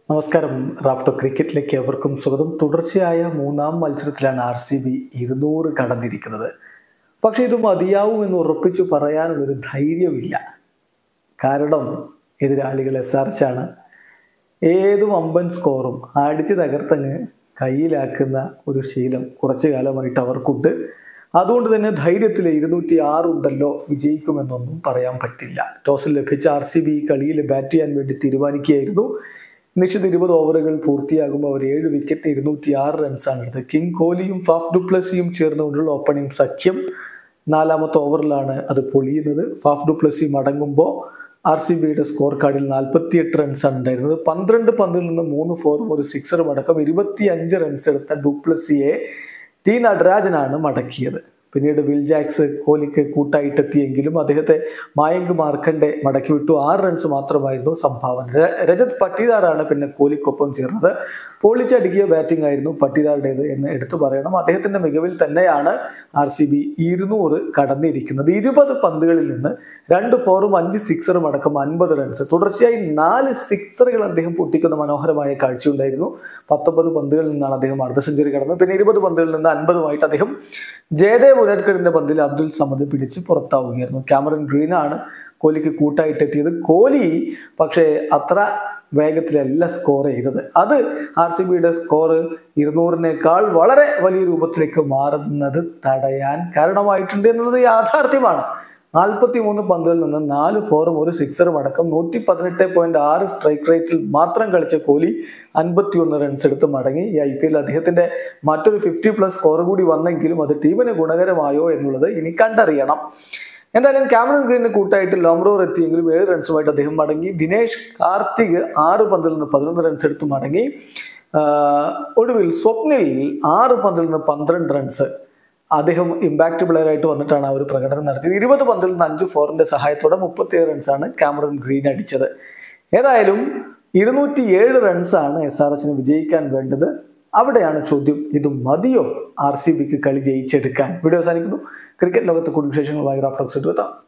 നമസ്കാരം. റാഫ്റ്റോ ക്രിക്കറ്റിലേക്ക് എവർക്കും സ്വാഗതം. തുടർച്ചയായ മൂന്നാം മത്സരത്തിലാണ് RCB 200 കടന്നിരിക്കുന്നത്. പക്ഷേ ഇത് മതിയാവുമെന്ന് ഉറപ്പിച്ചു പറയാനുള്ളൊരു ധൈര്യമില്ല. കാരണം എതിരാളികൾ SRH ആണ്. ഏത് വമ്പൻ സ്കോറും അടിച്ച് തകർത്തങ്ങ് കയ്യിലാക്കുന്ന ഒരു ശീലം കുറച്ചു കാലമായിട്ട് അവർക്കുണ്ട്. അതുകൊണ്ട് തന്നെ ധൈര്യത്തിൽ 206 ഉണ്ടല്ലോ, വിജയിക്കുമെന്നൊന്നും പറയാൻ പറ്റില്ല. ടോസിൽ ലഭിച്ച RCB ഈ കളിയിൽ ബാറ്റ് ചെയ്യാൻ വേണ്ടി തീരുമാനിക്കുകയായിരുന്നു. നിശ്ചിത 20 ഓവറുകൾ പൂർത്തിയാകുമ്പോൾ അവർ 7 വിക്കറ്റ് 206 റൺസാണ് എടുത്തത്. കിങ് കോഹ്ലിയും ഫാഫ് ഡു പ്ലസിയും ചേർന്നുകൊണ്ടുള്ള ഓപ്പണിംഗ് സഖ്യം 4ാമത്തെ ഓവറിലാണ് അത് പൊളിയുന്നത്. ഫാഫ് ഡു പ്ലസി മടങ്ങുമ്പോൾ RCBയുടെ സ്കോർ കാർഡിൽ 48 റൺസാണ് ഉണ്ടായിരുന്നത്. 12 പന്തിൽ നിന്ന് 3 ഫോറും ഒരു സിക്സറും അടക്കം 25 റൺസ് എടുത്ത ഡു പ്ലസിയെ ടി നടരാജനാണ് മടക്കിയത്. പിന്നീട് വിൽ ജാക്സ് കോഹ്ലിക്ക് കൂട്ടായിട്ടെത്തിയെങ്കിലും അദ്ദേഹത്തെ മായങ്ക് മാർക്കണ്ഡെ മടക്കി വിട്ടു. 6 റൺസ് മാത്രമായിരുന്നു സംഭാവന. രജത് പട്ടിദാറാണ് പിന്നെ കോഹ്ലിക്കൊപ്പം ചേർന്നത്. പൊളിച്ചടുക്കിയ ബാറ്റിംഗ് ആയിരുന്നു പട്ടിദാറുടേത് എന്ന് എടുത്തു പറയണം. അദ്ദേഹത്തിന്റെ മികവിൽ തന്നെയാണ് RCB 200 കടന്നിരിക്കുന്നത്. 20 പന്തുകളിൽ നിന്ന് 2 ഫോറും 5 സിക്സറും അടക്കം 50 റൺസ്. തുടർച്ചയായി 4 സിക്സറുകൾ അദ്ദേഹം പൊട്ടിക്കുന്ന മനോഹരമായ കാഴ്ചയുണ്ടായിരുന്നു. 19 പന്തുകളിൽ നിന്നാണ് അദ്ദേഹം അർദ്ധ സെഞ്ചുറി കടന്നത്. പിന്നെ 20 പന്തുകളിൽ നിന്ന് 50-ആയിട്ട് അദ്ദേഹം ജയദേവ് ഉനഡ്കഡിന്റെ പന്തിൽ അബ്ദുൽ സമദ് പിടിച്ച് പുറത്താവുകയായിരുന്നു. കാമറൻ ഗ്രീനാണ് കോഹ്ലിക്ക് കൂട്ടായിട്ടെത്തിയത്. കോഹ്ലി പക്ഷേ അത്ര വേഗത്തിലല്ല സ്കോർ ചെയ്തത്. അത് RCBയുടെ സ്കോർ 200-നേക്കാൾ വളരെ വലിയ രൂപത്തിലേക്ക് മാറുന്നത് തടയാൻ കാരണമായിട്ടുണ്ട് എന്നുള്ളത് യാഥാർത്ഥ്യമാണ്. 43 പന്തുകളിൽ നിന്ന് 4 ഫോറും ഒരു സിക്സറും അടക്കം 118.6 സ്ട്രൈക്ക് റേറ്റിൽ മാത്രം കളിച്ച കോഹ്ലി 51 റൺസ് എടുത്ത് മടങ്ങി. ഈ IPL അദ്ദേഹത്തിന്റെ മറ്റൊരു 50+ സ്കോർ കൂടി വന്നെങ്കിലും അത് ടീമിന് ഗുണകരമായോ എന്നുള്ളത് ഇനി കണ്ടറിയണം. എന്തായാലും കാമറൻ ഗ്രീനിന് കൂട്ടായിട്ട് ലോംറോർ എത്തിയെങ്കിലും 7 റൺസുമായിട്ട് അദ്ദേഹം മടങ്ങി. ദിനേഷ് കാർത്തിക് 6 പന്തിൽ നിന്ന് 11 റൺസ് എടുത്ത് മടങ്ങി. ഒടുവിൽ സ്വപ്നിൽ 6 പന്തിൽ നിന്ന് 12 റൺസ്. അദ്ദേഹം ഇമ്പാക്ട് പ്ലെയർ ആയിട്ട് വന്നിട്ടാണ് ആ ഒരു പ്രകടനം നടത്തിയത്. 20 പന്തിൽ നിന്ന് 5 ഫോറിന്റെ സഹായത്തോടെ 37 റൺസാണ് കാമറൻ ഗ്രീൻ അടിച്ചത്. ഏതായാലും 207 റൺസാണ് SRHന് വിജയിക്കാൻ വേണ്ടത്. അവിടെയാണ് ചോദ്യം, ഇത് മതിയോ RCBക്ക് കളി ജയിച്ചെടുക്കാൻ? വീഡിയോ അവസാനിക്കുന്നു. ക്രിക്കറ്റ് ലോകത്തെ കൂടുതൽ വിശേഷങ്ങളുമായി റാഫ്റ്റോ എത്താം.